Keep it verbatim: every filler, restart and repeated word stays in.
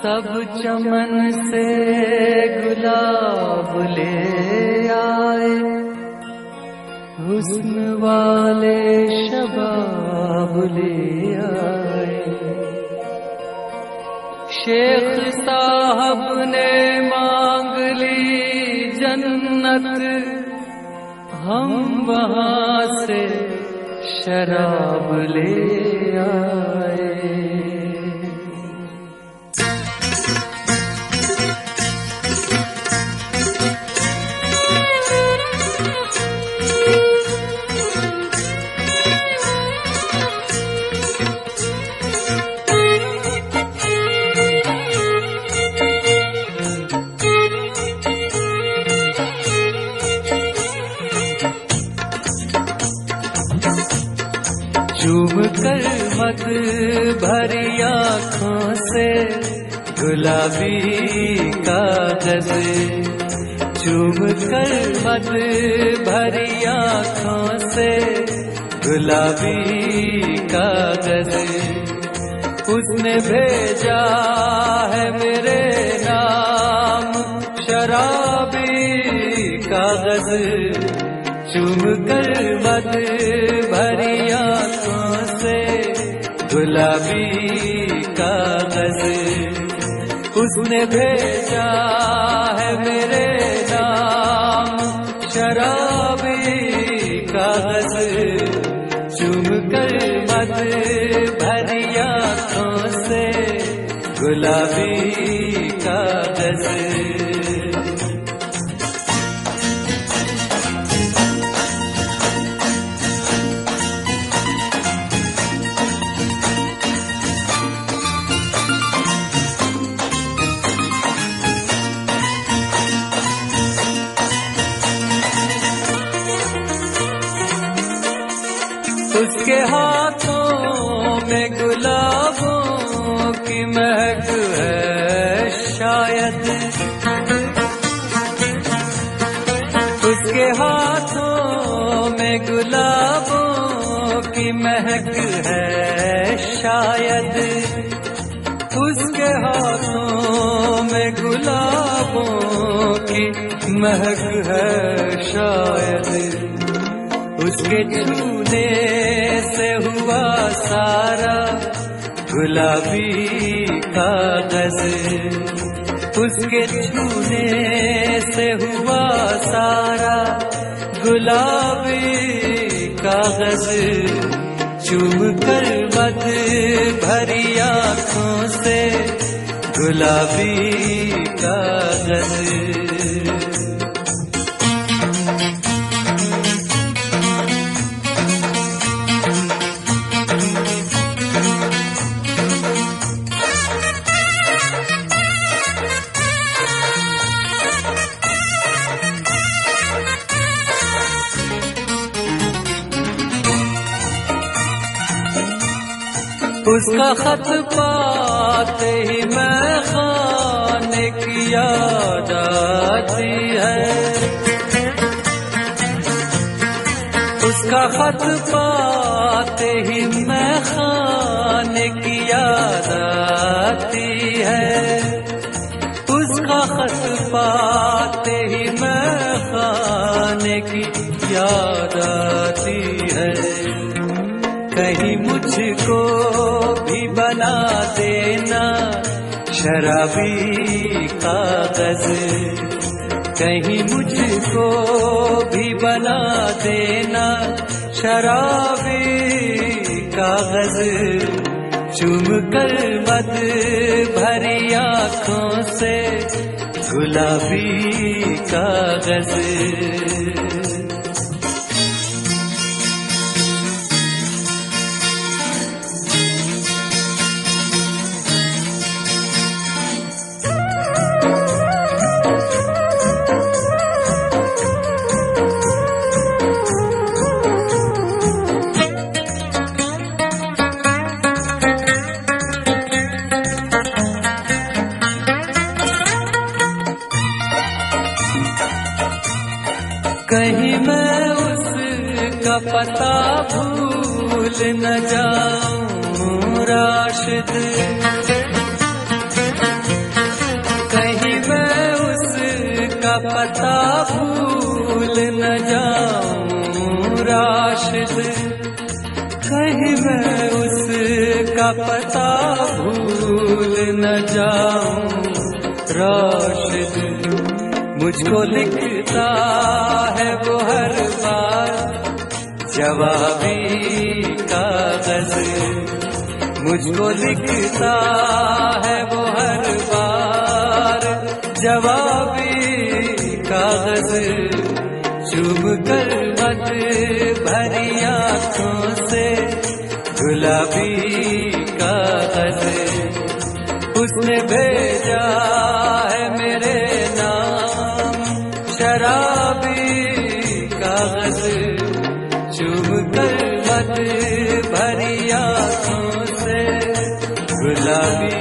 सब चमन से गुलाब ले आए, हुस्न वाले शबाब ले आए। शेख साहब ने मांग ली जन्नत, हम वहां से शराब ले आए। चूम कर मत भरी आँखों से गुलाबी कागज, चूम कर मत भरी आँखों से गुलाबी कागज। उसने भेजा है मेरे नाम शराबी कागज, चूम कर मत भरी आँखों से गुलाबी कागज। उसने भेजा है मेरे नाम शराबी कागज, चूम कर मत भरी आँखों से गुलाबी कागज। उसके हाथों में गुलाबों की महक है शायद, उसके हाथों में गुलाबों की महक है शायद, उसके हाथों में गुलाबों की महक है शायद। उसके छूने से हुआ सारा गुलाबी कागज, उसके छूने से हुआ सारा गुलाबी कागज। चूम कर मत भरी आँखों से गुलाबी कागज। उसका खत पाते ही मैं खाने की याद आती है, उसका खत पाते ही मैं खाने की याद आती है, उसका खत पाते ही मैं खाने की याद आती है। कहीं मुझको भी बना देना शराबी कागज, कहीं मुझको भी बना देना शराबी कागज। चूम कर मत भरी आँखों से गुलाबी कागज। कहीं मैं उसका पता भूल न जाऊं राशिद, राशिद, कहीं मैं उसका पता भूल न जाऊं। राशिद मुझको लिखता है वो हर बार जवाबी कागज, मुझको लिखता है वो हर बार जवाबी कागज। चुभ कर मत भरी आंखों से गुलाबी कागज, उसने भेजा है मेरे नाम शराबी कागज। चुभ कर मत भरी आंखों से गुलाबी